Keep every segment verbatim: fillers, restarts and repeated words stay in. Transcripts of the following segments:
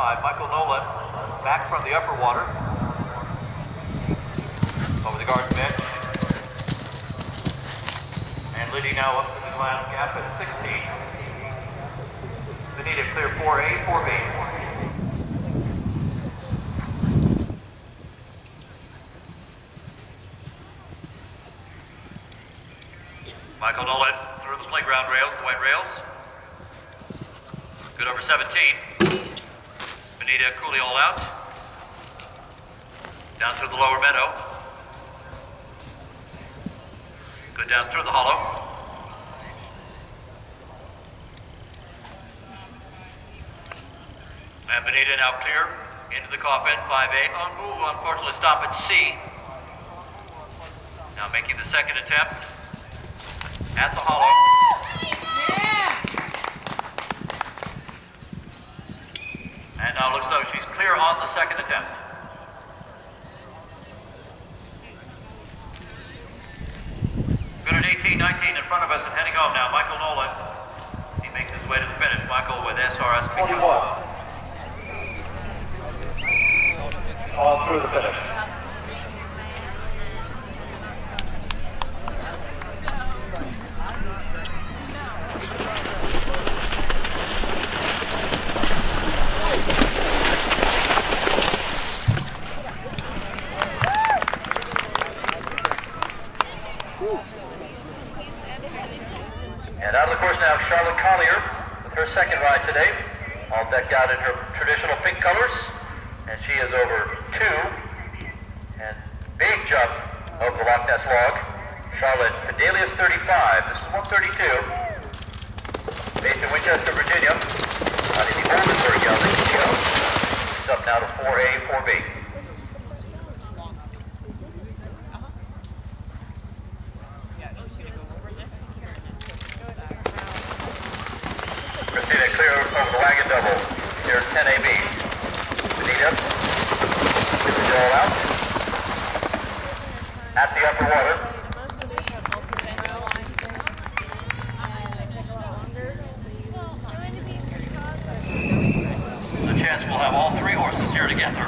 thirty-five, Michael Nolan, back from the upper water, over the garden bench, and Liddy now up to the ground gap at sixteen. Benita clear four A, four B. Michael Nolan through the playground rails, the white rails. Good over seventeen. Benita, Cooley all out. Down through the lower meadow. Good down through the hollow. And Benita now clear into the coffin, five A. On move, unfortunately stop at C. Now making the second attempt at the hollow. And now looks like she's clear on the second attempt. Good at eighteen nineteen in front of us and heading home now. Michael Nolan. He makes his way to the finish. Michael with S R S twenty-one. All through the finish. And out of the course now, Charlotte Collier with her second ride today, all decked out in her traditional pink colors, and she is over two, and big jump over the Loch Ness log. Charlotte Pedalius thirty-five, this is one thirty-two, based in Winchester, Virginia, out in the Oldenburg Yelling Studio. It's up now to four A, four B. Christina clear over the wagon double. Here ten A B. Benita with the all out. At the upper water. The chance we'll have all three horses here together.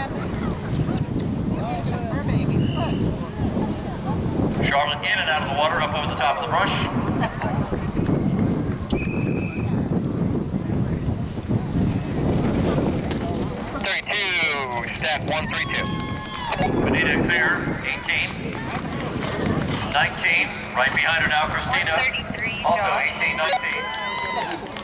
Charlotte in and out of the water, up over the top of the brush. Stack one three two. Benita clear, eighteen. nineteen, right behind her now, Christina. Also eighteen nineteen.